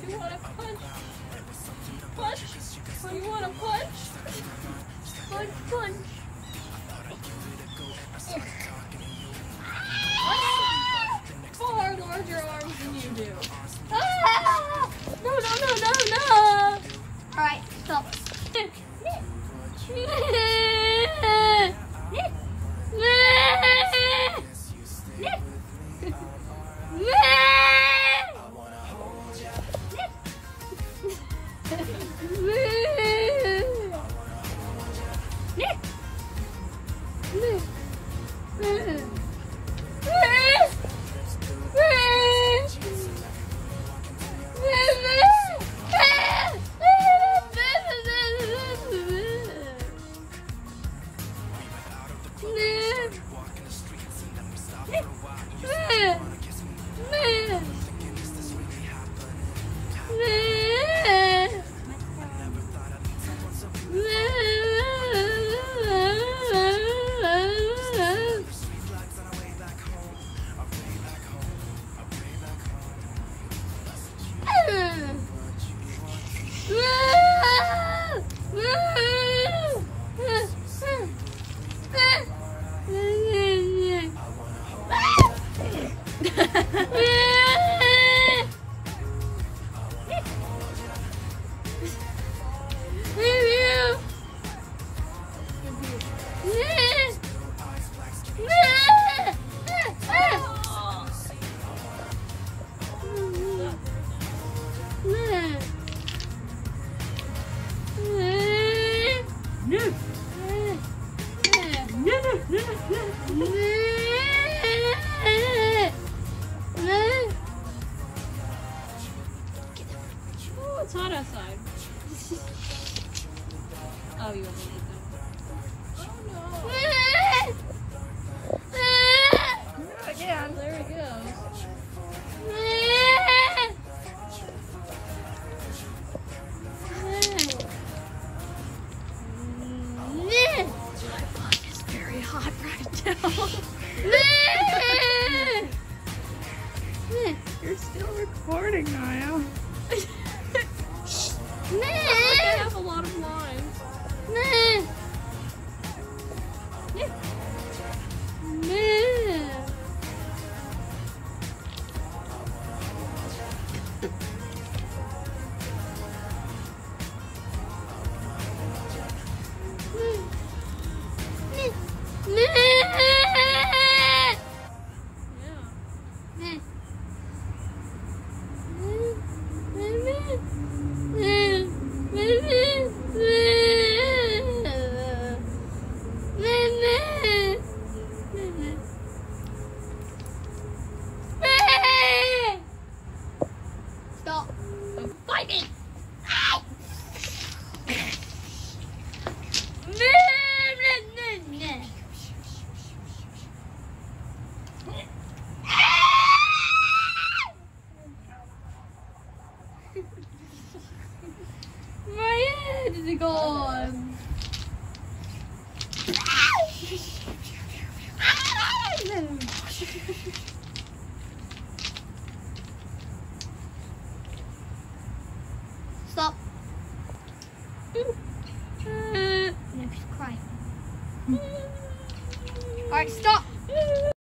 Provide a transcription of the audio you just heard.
You wanna punch? Punch? Oh, you wanna punch? Punch, punch. Far larger arms than you do. Ah! No, no, no, no, no! Alright, stop. Oh, it's hot outside. Oh, you want me to eat them? Oh no! Again. There he goes. My butt is very hot right now. You're still recording, Niall. I have a lot of lines. Stop. Fight me! My head is gone. Stop. No, she's crying. Alright, stop.